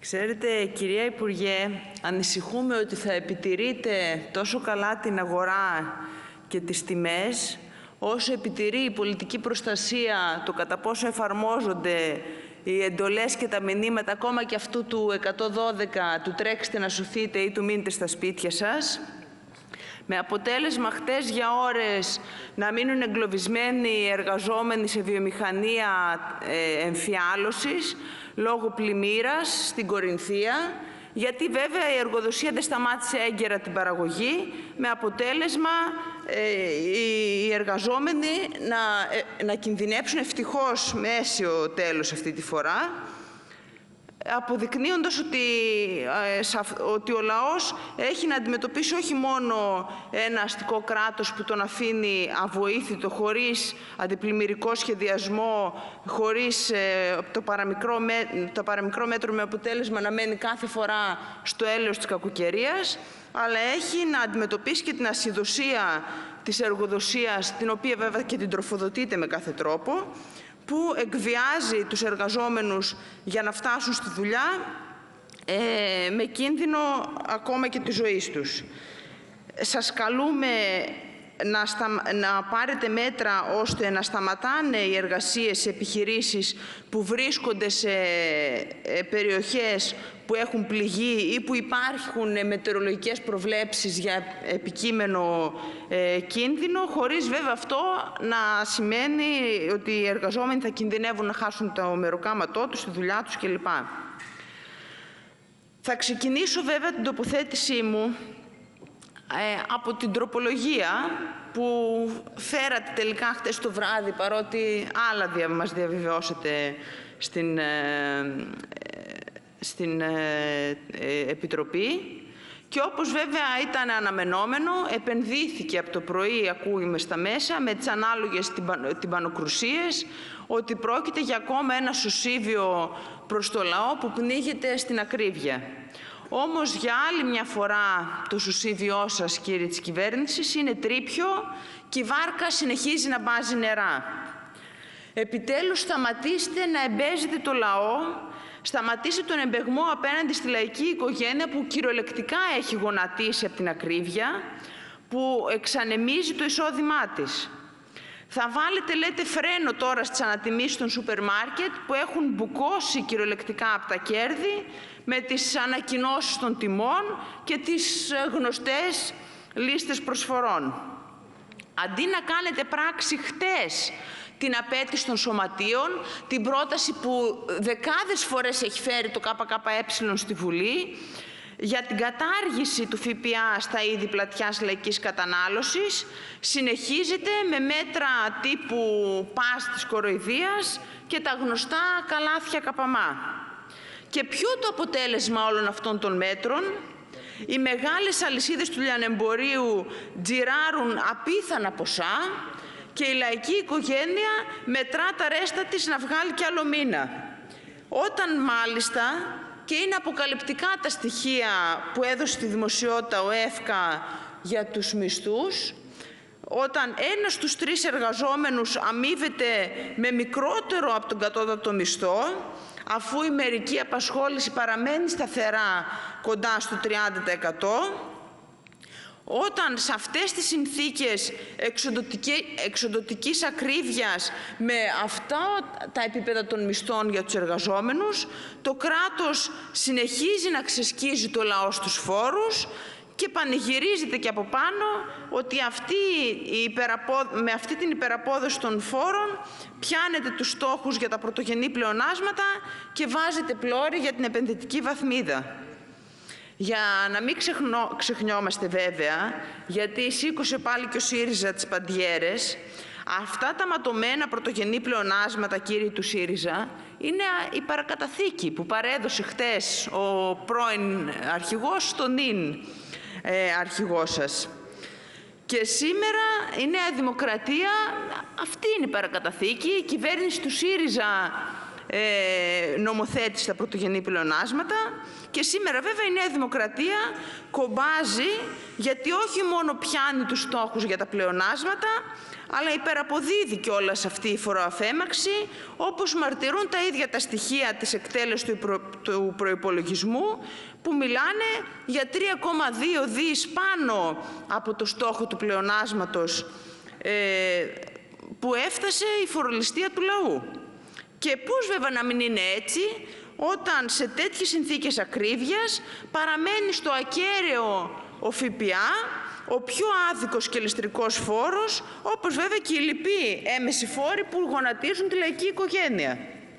Ξέρετε, κυρία Υπουργέ, ανησυχούμε ότι θα επιτηρείτε τόσο καλά την αγορά και τις τιμές, όσο επιτηρεί η πολιτική προστασία το κατά πόσο εφαρμόζονται οι εντολές και τα μηνύματα, ακόμα και αυτού του 112, του τρέξτε να σωθείτε ή του μείνετε στα σπίτια σας, με αποτέλεσμα χτες για ώρες να μείνουν εγκλωβισμένοι οι εργαζόμενοι σε βιομηχανία εμφιάλωσης λόγω πλημμύρας στην Κορινθία, γιατί βέβαια η εργοδοσία δεν σταμάτησε έγκαιρα την παραγωγή, με αποτέλεσμα οι εργαζόμενοι να κινδυνεύσουν ευτυχώς με αίσιο τέλος αυτή τη φορά, αποδεικνύοντας ότι ο λαός έχει να αντιμετωπίσει όχι μόνο ένα αστικό κράτος που τον αφήνει αβοήθητο, χωρίς αντιπλημμυρικό σχεδιασμό, χωρίς το παραμικρό μέτρο, με αποτέλεσμα να μένει κάθε φορά στο έλεος της κακοκαιρίας, αλλά έχει να αντιμετωπίσει και την ασυδοσία της εργοδοσίας, την οποία βέβαια και την τροφοδοτείται με κάθε τρόπο, που εκβιάζει τους εργαζόμενους για να φτάσουν στη δουλειά με κίνδυνο ακόμα και της ζωής τους. Σας καλούμε να πάρετε μέτρα ώστε να σταματάνε οι εργασίες σε επιχειρήσεις που βρίσκονται σε περιοχές που έχουν πληγεί ή που υπάρχουν μετεωρολογικές προβλέψεις για επικείμενο κίνδυνο, χωρίς βέβαια αυτό να σημαίνει ότι οι εργαζόμενοι θα κινδυνεύουν να χάσουν το μεροκάματό τους, τη δουλειά τους κλπ. Θα ξεκινήσω βέβαια την τοποθέτησή μου από την τροπολογία που φέρατε τελικά χτες το βράδυ, παρότι άλλα μας διαβεβαιώσετε στην Επιτροπή, και όπως βέβαια ήταν αναμενόμενο, επενδύθηκε από το πρωί, ακούμε στα μέσα, με τις ανάλογες τυμπανοκρουσίες, ότι πρόκειται για ακόμα ένα σωσίβιο προς το λαό που πνίγεται στην ακρίβεια. Όμως για άλλη μια φορά το σωσίβιό σας, κύριοι της κυβέρνησης, είναι τρίπιο και η βάρκα συνεχίζει να μπάζει νερά. Επιτέλους σταματήστε να εμπέζετε το λαό, σταματήστε τον εμπεγμό απέναντι στη λαϊκή οικογένεια που κυριολεκτικά έχει γονατίσει από την ακρίβεια, που εξανεμίζει το εισόδημά της. Θα βάλετε, λέτε, φρένο τώρα στις ανατιμήσεις των σούπερ μάρκετ που έχουν μπουκώσει κυριολεκτικά από τα κέρδη με τις ανακοινώσεις των τιμών και τις γνωστές λίστες προσφορών. Αντί να κάνετε πράξη χτες την απέτηση των σωματείων, την πρόταση που δεκάδες φορές έχει φέρει το ΚΚΕ στη Βουλή, για την κατάργηση του ΦΠΑ στα είδη πλατιάς λαϊκής κατανάλωσης, συνεχίζεται με μέτρα τύπου πας της κοροϊδίας και τα γνωστά καλάθια καπαμά. Και ποιο το αποτέλεσμα όλων αυτών των μέτρων? Οι μεγάλες αλυσίδες του λιανεμπορίου τζιράρουν απίθανα ποσά και η λαϊκή οικογένεια μετρά τα ρέστα της να βγάλει κι άλλο μήνα. Όταν μάλιστα, και είναι αποκαλυπτικά τα στοιχεία που έδωσε στη δημοσιότητα ο ΕΦΚΑ για τους μισθούς, όταν 1 στους 3 εργαζόμενους αμείβεται με μικρότερο από τον κατώτατο μισθό, αφού η μερική απασχόληση παραμένει σταθερά κοντά στο 30%, όταν σε αυτές τις συνθήκες εξοντωτικής ακρίβειας, με αυτά τα επίπεδα των μισθών για τους εργαζόμενους, το κράτος συνεχίζει να ξεσκίζει το λαό στους φόρους και πανηγυρίζεται και από πάνω ότι με αυτή την υπεραπόδοση των φόρων πιάνετε τους στόχους για τα πρωτογενή πλεονάσματα και βάζετε πλώρη για την επενδυτική βαθμίδα. Για να μην ξεχνιόμαστε βέβαια, γιατί σήκωσε πάλι και ο ΣΥΡΙΖΑ τις παντιέρες, αυτά τα ματωμένα πρωτογενή πλεονάσματα, κύριοι του ΣΥΡΙΖΑ, είναι η παρακαταθήκη που παρέδωσε χτες ο πρώην αρχηγός στον νυν αρχηγό σας. Και σήμερα η Νέα Δημοκρατία, αυτή είναι η παρακαταθήκη. Η κυβέρνηση του ΣΥΡΙΖΑ νομοθέτησε τα πρωτογενή πλεονάσματα. Και σήμερα βέβαια η Νέα Δημοκρατία κομπάζει, γιατί όχι μόνο πιάνει τους στόχους για τα πλεονάσματα, αλλά υπεραποδίδει κιόλας αυτή η φοροαφέμαξη, όπως μαρτυρούν τα ίδια τα στοιχεία της εκτέλεσης του προϋπολογισμού, που μιλάνε για 3,2 δις πάνω από το στόχο του πλεονάσματος που έφτασε η φορολιστία του λαού. Και πώς βέβαια να μην είναι έτσι, όταν σε τέτοιες συνθήκες ακρίβειας παραμένει στο ακέραιο ο ΦΠΑ, ο πιο άδικος και ληστρικός φόρος, όπως βέβαια και οι λοιποί έμμεσοι φόροι που γονατίζουν τη λαϊκή οικογένεια.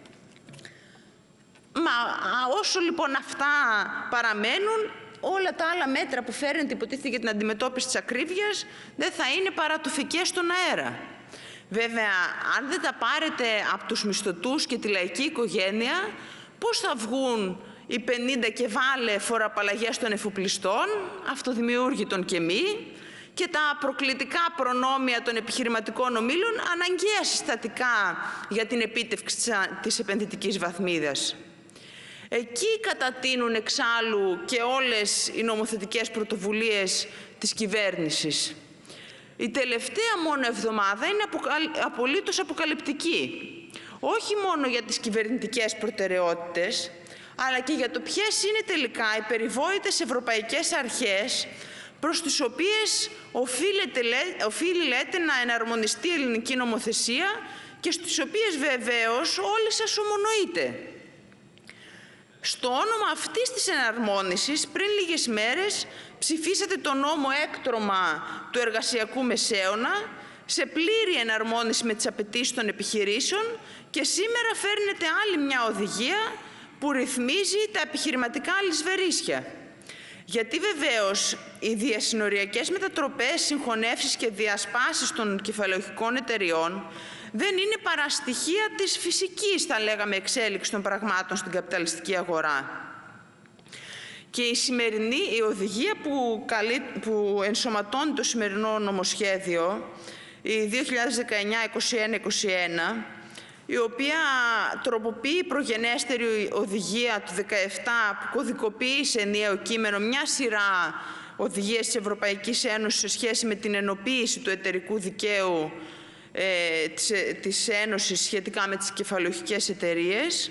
Όσο λοιπόν αυτά παραμένουν, όλα τα άλλα μέτρα που φέρνετε υποτίθεται για την αντιμετώπιση της ακρίβειας δεν θα είναι παρά τουφικές στον αέρα. Βέβαια, αν δεν τα πάρετε από τους μισθωτούς και τη λαϊκή οικογένεια, πώς θα βγουν οι 50 και βάλε φοροαπαλλαγές των εφοπλιστών, αυτοδημιούργητων και μη, και τα προκλητικά προνόμια των επιχειρηματικών ομίλων, αναγκαία συστατικά για την επίτευξη της επενδυτικής βαθμίδας. Εκεί κατατείνουν εξάλλου και όλες οι νομοθετικές πρωτοβουλίες της κυβέρνησης. Η τελευταία μόνο εβδομάδα είναι απολύτως αποκαλυπτική. Όχι μόνο για τις κυβερνητικές προτεραιότητες, αλλά και για το ποιες είναι τελικά οι περιβόητες ευρωπαϊκές αρχές προς τις οποίες οφείλει, λέτε, να εναρμονιστεί η ελληνική νομοθεσία και στις οποίες βεβαίως όλοι σας ομονοείτε. Στο όνομα αυτής της εναρμόνισης, πριν λίγες μέρες ψηφίσατε το νόμο έκτρωμα του εργασιακού μεσαίωνα, σε πλήρη εναρμόνιση με τις απαιτήσεις των επιχειρήσεων, και σήμερα φέρνετε άλλη μια οδηγία που ρυθμίζει τα επιχειρηματικά λησβερίσια. Γιατί βεβαίως οι διασυνοριακές μετατροπές, συγχωνεύσεις και διασπάσεις των κεφαλαιοχικών εταιριών δεν είναι παρά στοιχεία της φυσικής, θα λέγαμε, εξέλιξης των πραγμάτων στην καπιταλιστική αγορά. Και η σημερινή οδηγία που ενσωματώνει το σημερινό νομοσχέδιο, η 2019-21-21, η οποία τροποποιεί η προγενέστερη οδηγία του 2017 που κωδικοποιεί σε ενιαίο κείμενο μια σειρά οδηγίες της Ευρωπαϊκής Ένωσης σε σχέση με την ενοποίηση του εταιρικού δικαίου της Ένωσης σχετικά με τις κεφαλαιοχικές εταιρείες,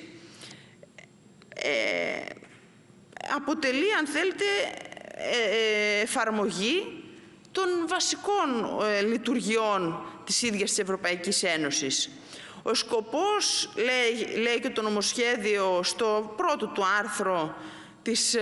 αποτελεί, αν θέλετε, εφαρμογή των βασικών λειτουργιών της ίδιας της Ευρωπαϊκής Ένωσης. Ο σκοπός, λέει και το νομοσχέδιο στο πρώτο του άρθρο της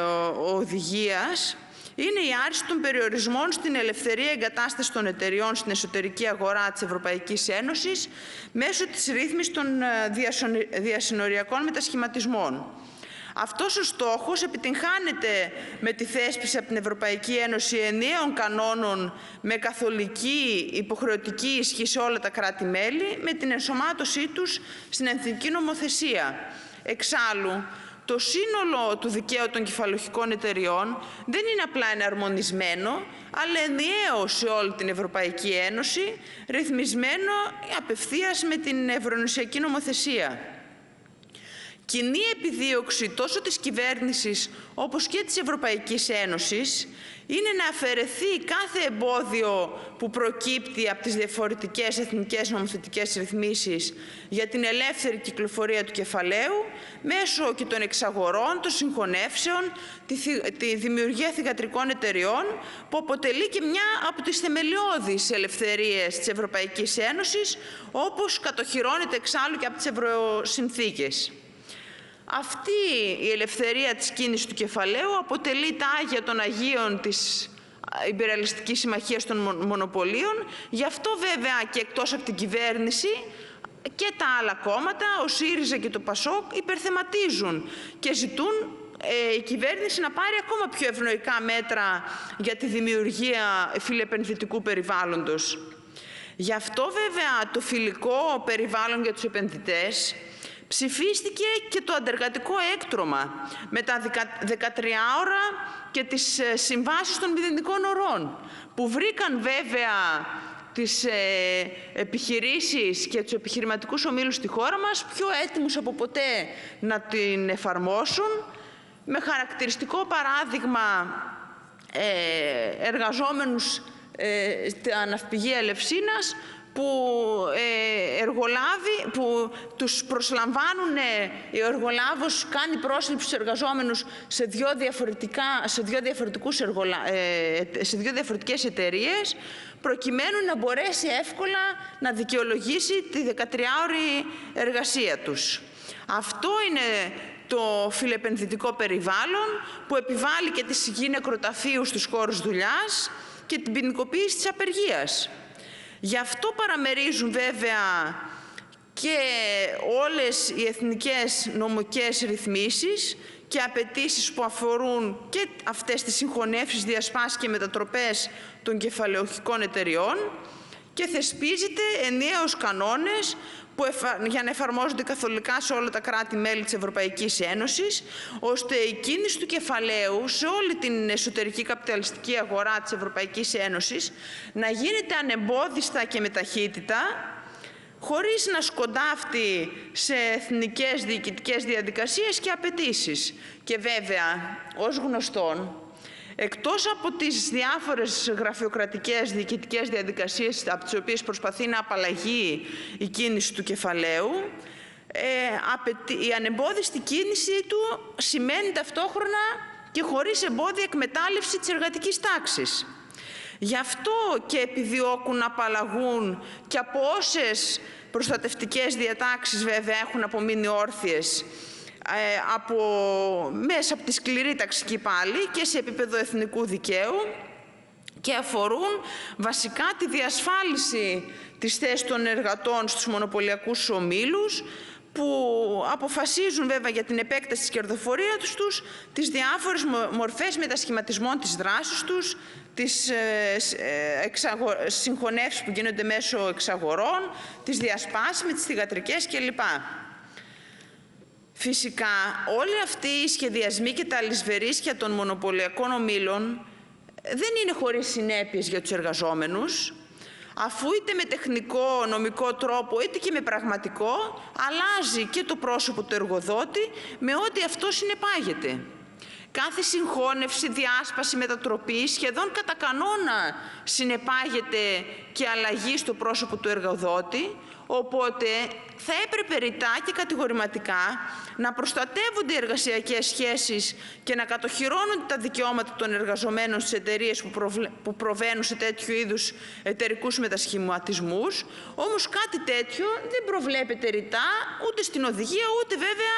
οδηγίας, είναι η άρση των περιορισμών στην ελευθερία εγκατάστασης των εταιριών στην εσωτερική αγορά της Ευρωπαϊκής Ένωσης μέσω της ρύθμισης των διασυνοριακών μετασχηματισμών. Αυτός ο στόχος επιτυγχάνεται με τη θέσπιση από την Ευρωπαϊκή Ένωση ενιαίων κανόνων με καθολική υποχρεωτική ισχύ σε όλα τα κράτη-μέλη, με την ενσωμάτωσή τους στην εθνική νομοθεσία. Εξάλλου, το σύνολο του δικαίου των κεφαλαιοχικών εταιριών δεν είναι απλά εναρμονισμένο, αλλά ενιαίο σε όλη την Ευρωπαϊκή Ένωση, ρυθμισμένο απευθείας με την ευρωενωσιακή νομοθεσία. Κοινή επιδίωξη τόσο της κυβέρνησης όπως και της Ευρωπαϊκής Ένωσης είναι να αφαιρεθεί κάθε εμπόδιο που προκύπτει από τις διαφορετικές εθνικές νομοθετικές ρυθμίσεις για την ελεύθερη κυκλοφορία του κεφαλαίου μέσω και των εξαγορών, των συγχωνεύσεων, τη δημιουργία θυγατρικών εταιριών, που αποτελεί και μια από τις θεμελιώδεις ελευθερίες της Ευρωπαϊκής Ένωσης, όπως κατοχυρώνεται εξάλλου και από τις Ευρωσυνθήκες. Αυτή η ελευθερία της κίνησης του κεφαλαίου αποτελεί τα Άγια των Αγίων της Ιμπεριαλιστικής Συμμαχίας των Μονοπωλίων. Γι' αυτό βέβαια και εκτός από την κυβέρνηση και τα άλλα κόμματα, ο ΣΥΡΙΖΑ και το ΠΑΣΟΚ, υπερθεματίζουν και ζητούν η κυβέρνηση να πάρει ακόμα πιο ευνοϊκά μέτρα για τη δημιουργία φιλεπενδυτικού περιβάλλοντος. Γι' αυτό βέβαια το φιλικό περιβάλλον για τους επενδυτές ψηφίστηκε και το αντεργατικό έκτρωμα με τα 13 ώρα και τις συμβάσεις των μηδενικών ωρών, που βρήκαν βέβαια τις επιχειρήσεις και τους επιχειρηματικούς ομίλους στη χώρα μας πιο έτοιμους από ποτέ να την εφαρμόσουν, με χαρακτηριστικό παράδειγμα εργαζόμενους στα ναυπηγεία Ελευσίνας που τους προσλαμβάνουν, ο εργολάβος κάνει πρόσληψη στους εργαζόμενους σε δύο διαφορετικές εταιρείες, προκειμένου να μπορέσει εύκολα να δικαιολογήσει τη 13ωρη εργασία τους. Αυτό είναι το φιλεπενδυτικό περιβάλλον που επιβάλλει και τη σιγή νεκροταφείου στους χώρους δουλειάς και την ποινικοποίηση της απεργίας. Γι' αυτό παραμερίζουν βέβαια και όλες οι εθνικές νομικές ρυθμίσεις και απαιτήσεις που αφορούν και αυτές τις συγχωνεύσεις, διασπάσεις και μετατροπές των κεφαλαιοχικών εταιριών, και θεσπίζεται ενιαίους κανόνες για να εφαρμόζονται καθολικά σε όλα τα κράτη-μέλη της Ευρωπαϊκής Ένωσης, ώστε η κίνηση του κεφαλαίου σε όλη την εσωτερική καπιταλιστική αγορά της Ευρωπαϊκής Ένωσης να γίνεται ανεμπόδιστα και με ταχύτητα, χωρίς να σκοντάφτει σε εθνικές διοικητικές διαδικασίες και απαιτήσεις. Και βέβαια, ως γνωστόν, εκτός από τις διάφορες γραφειοκρατικές διοικητικές διαδικασίες από τις οποίες προσπαθεί να απαλλαγεί η κίνηση του κεφαλαίου, η ανεμπόδιστη κίνηση του σημαίνει ταυτόχρονα και χωρίς εμπόδια εκμετάλλευση της εργατικής τάξης. Γι' αυτό και επιδιώκουν να απαλλαγούν και από προστατευτικές διατάξεις βέβαια έχουν απομείνει όρθιες μέσα από τη σκληρή ταξική πάλι και σε επίπεδο εθνικού δικαίου, και αφορούν βασικά τη διασφάλιση της θέσης των εργατών στους μονοπωλιακούς ομίλους, που αποφασίζουν βέβαια για την επέκταση της κερδοφορίας τους, τις διάφορες μορφές μετασχηματισμών της δράσης τους, τις συγχωνεύσεις που γίνονται μέσω εξαγορών, τις διασπάσεις με τις θυγατρικές κλπ. Φυσικά όλοι αυτοί οι σχεδιασμοί και τα αλυσβερίσια των μονοπωλιακών ομίλων δεν είναι χωρίς συνέπειες για τους εργαζόμενους, αφού είτε με τεχνικό νομικό τρόπο είτε και με πραγματικό αλλάζει και το πρόσωπο του εργοδότη με ό,τι αυτό συνεπάγεται. Κάθε συγχώνευση, διάσπαση, μετατροπή σχεδόν κατά κανόνα συνεπάγεται και αλλαγή στο πρόσωπο του εργοδότη, οπότε θα έπρεπε ρητά και κατηγορηματικά να προστατεύονται οι εργασιακές σχέσεις και να κατοχυρώνονται τα δικαιώματα των εργαζομένων στις εταιρείες που προβαίνουν σε τέτοιου είδους εταιρικούς μετασχηματισμούς. Όμως κάτι τέτοιο δεν προβλέπεται ρητά ούτε στην οδηγία, ούτε βέβαια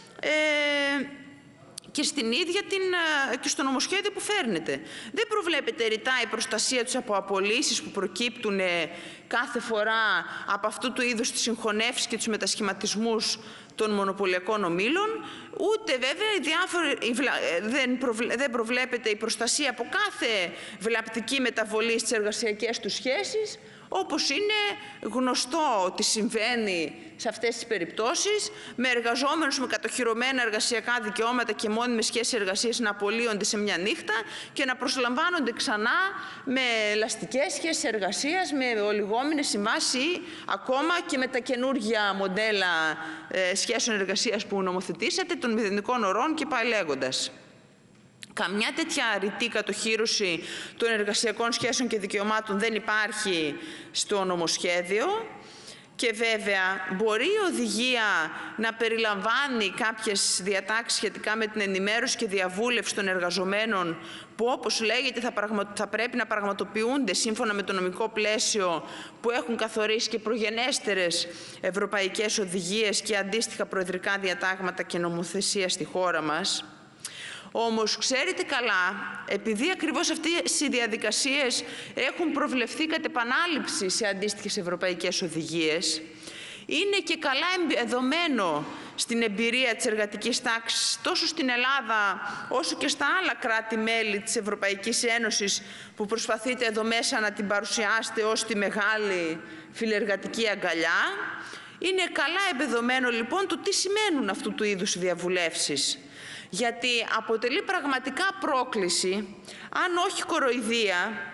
και στην ίδια και στο νομοσχέδιο που φέρνεται. Δεν προβλέπεται ρητά η προστασία τους από απολύσεις που προκύπτουν κάθε φορά από αυτού του είδους τις συγχωνεύσεις και τους μετασχηματισμούς των μονοπωλιακών ομίλων, ούτε βέβαια δεν προβλέπεται η προστασία από κάθε βλαπτική μεταβολή στις εργασιακές τους σχέσεις, όπως είναι γνωστό ότι συμβαίνει σε αυτές τις περιπτώσεις, με εργαζόμενους με κατοχυρωμένα εργασιακά δικαιώματα και μόνιμες σχέσεις εργασίας να απολύονται σε μια νύχτα και να προσλαμβάνονται ξανά με ελαστικές σχέσεις εργασίας, με ολιγόμενες συμβάσεις ή ακόμα και με τα καινούργια μοντέλα σχέσεων εργασίας που νομοθετήσατε, των μηδενικών ωρών και πάει λέγοντας. Καμιά τέτοια ρητή κατοχύρωση των εργασιακών σχέσεων και δικαιωμάτων δεν υπάρχει στο νομοσχέδιο, και βέβαια μπορεί η οδηγία να περιλαμβάνει κάποιες διατάξεις σχετικά με την ενημέρωση και διαβούλευση των εργαζομένων που, όπως λέγεται, θα πρέπει να πραγματοποιούνται σύμφωνα με το νομικό πλαίσιο που έχουν καθορίσει και προγενέστερες ευρωπαϊκές οδηγίες και αντίστοιχα προεδρικά διατάγματα και νομοθεσία στη χώρα μας. Όμως, ξέρετε καλά, επειδή ακριβώς αυτές οι διαδικασίες έχουν προβλεφθεί κατ' επανάληψη σε αντίστοιχες ευρωπαϊκές οδηγίες, είναι και καλά εμπεδομένο στην εμπειρία της εργατικής τάξης τόσο στην Ελλάδα όσο και στα άλλα κράτη-μέλη της Ευρωπαϊκής Ένωσης που προσπαθείτε εδώ μέσα να την παρουσιάσετε ως τη μεγάλη φιλεργατική αγκαλιά. Είναι καλά εμπεδομένο λοιπόν το τι σημαίνουν αυτού του είδους διαβουλεύσεις. Γιατί αποτελεί πραγματικά πρόκληση, αν όχι κοροϊδία,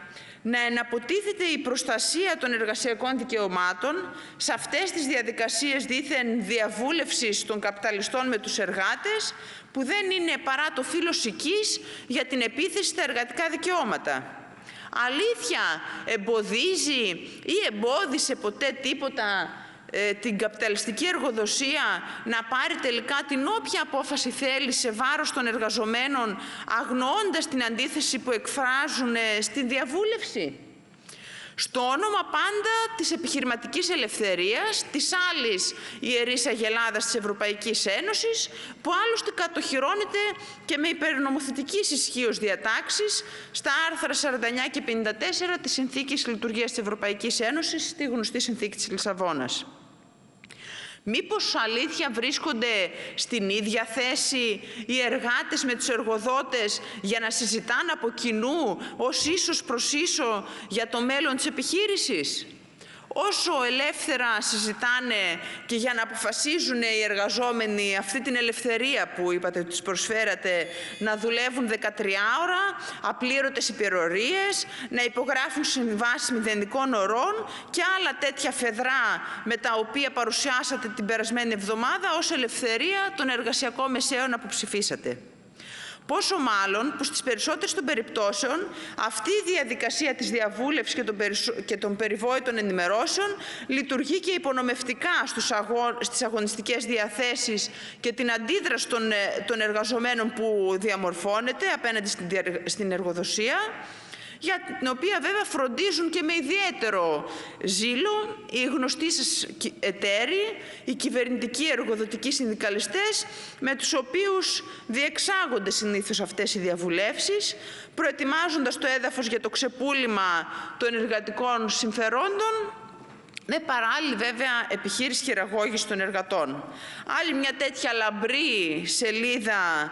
να εναποτίθεται η προστασία των εργασιακών δικαιωμάτων σε αυτές τις διαδικασίες δήθεν διαβούλευσης των καπιταλιστών με τους εργάτες, που δεν είναι παρά το φύλλος οικής για την επίθεση στα εργατικά δικαιώματα. Αλήθεια, εμποδίζει ή εμπόδισε ποτέ τίποτα την καπιταλιστική εργοδοσία να πάρει τελικά την όποια απόφαση θέλει σε βάρος των εργαζομένων, αγνοώντας την αντίθεση που εκφράζουν στην διαβούλευση? Στο όνομα πάντα της επιχειρηματικής ελευθερίας, της άλλης ιερής αγελάδας της Ευρωπαϊκής Ένωσης, που άλλωστε κατοχυρώνεται και με υπερνομοθετικής ισχύως διατάξεις στα άρθρα 49 και 54 της Συνθήκης Λειτουργίας της Ευρωπαϊκής Ένωσης, στη γνωστή Συνθήκη της Λισαβόνας. Μήπως αλήθεια βρίσκονται στην ίδια θέση οι εργάτες με τους εργοδότες για να συζητάνε από κοινού ως ίσος προς ίσο για το μέλλον της επιχείρησης? Όσο ελεύθερα συζητάνε και για να αποφασίζουν οι εργαζόμενοι αυτή την ελευθερία που είπατε ότι τους προσφέρατε, να δουλεύουν 13 ώρα, απλήρωτες υπερορίες, να υπογράφουν συμβάσεις μηδενικών ωρών και άλλα τέτοια φεδρά με τα οποία παρουσιάσατε την περασμένη εβδομάδα ως ελευθερία των εργασιακών μεσαίων που ψηφίσατε. Πόσο μάλλον που στις περισσότερες των περιπτώσεων αυτή η διαδικασία της διαβούλευσης και των περιβόητων ενημερώσεων λειτουργεί και υπονομευτικά στις αγωνιστικές διαθέσεις και την αντίδραση των εργαζομένων που διαμορφώνεται απέναντι στην εργοδοσία, για την οποία βέβαια φροντίζουν και με ιδιαίτερο ζήλο οι γνωστοί σας εταίροι, οι κυβερνητικοί εργοδοτικοί συνδικαλιστές, με τους οποίους διεξάγονται συνήθως αυτές οι διαβουλεύσεις, προετοιμάζοντας το έδαφος για το ξεπούλημα των εργατικών συμφερόντων, με παράλληλη βέβαια επιχείρηση χειραγώγησης των εργατών. Άλλη μια τέτοια λαμπρή σελίδα,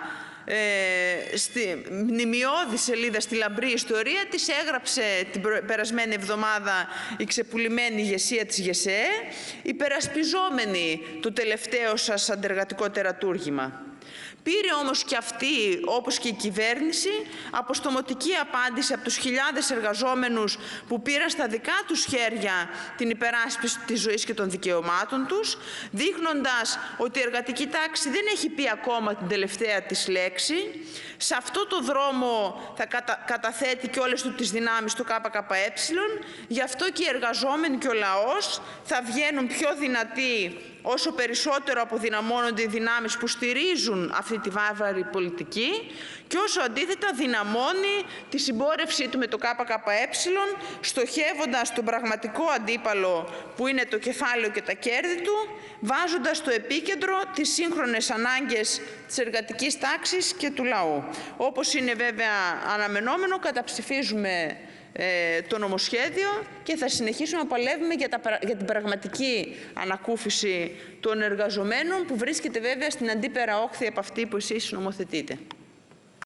μνημιώδη σελίδα στη λαμπρή ιστορία της έγραψε την περασμένη εβδομάδα η ξεπουλημένη ηγεσία της ΓΕΣΕ, υπερασπιζόμενη το τελευταίο σας αντεργατικό τερατούργημα. Πήρε όμως και αυτή, όπως και η κυβέρνηση, αποστομωτική απάντηση από τους χιλιάδες εργαζόμενους που πήραν στα δικά τους χέρια την υπεράσπιση της ζωής και των δικαιωμάτων τους, δείχνοντας ότι η εργατική τάξη δεν έχει πει ακόμα την τελευταία της λέξη. Σε αυτό το δρόμο θα καταθέτει και όλες του τις δυνάμεις το ΚΚΕ, γι' αυτό και οι εργαζόμενοι και ο λαός θα βγαίνουν πιο δυνατοί όσο περισσότερο αποδυναμώνονται οι δυνάμεις που στηρίζουν αυτή τη βάρβαρη πολιτική και όσο αντίθετα δυναμώνει τη συμπόρευσή του με το ΚΚΕ, στοχεύοντας τον πραγματικό αντίπαλο που είναι το κεφάλαιο και τα κέρδη του, βάζοντας στο επίκεντρο τις σύγχρονες ανάγκες της εργατικής τάξης και του λαού. Όπως είναι βέβαια αναμενόμενο, καταψηφίζουμε το νομοσχέδιο και θα συνεχίσουμε να παλεύουμε για την πραγματική ανακούφιση των εργαζομένων, που βρίσκεται βέβαια στην αντίπερα όχθη από αυτή που εσείς νομοθετείτε.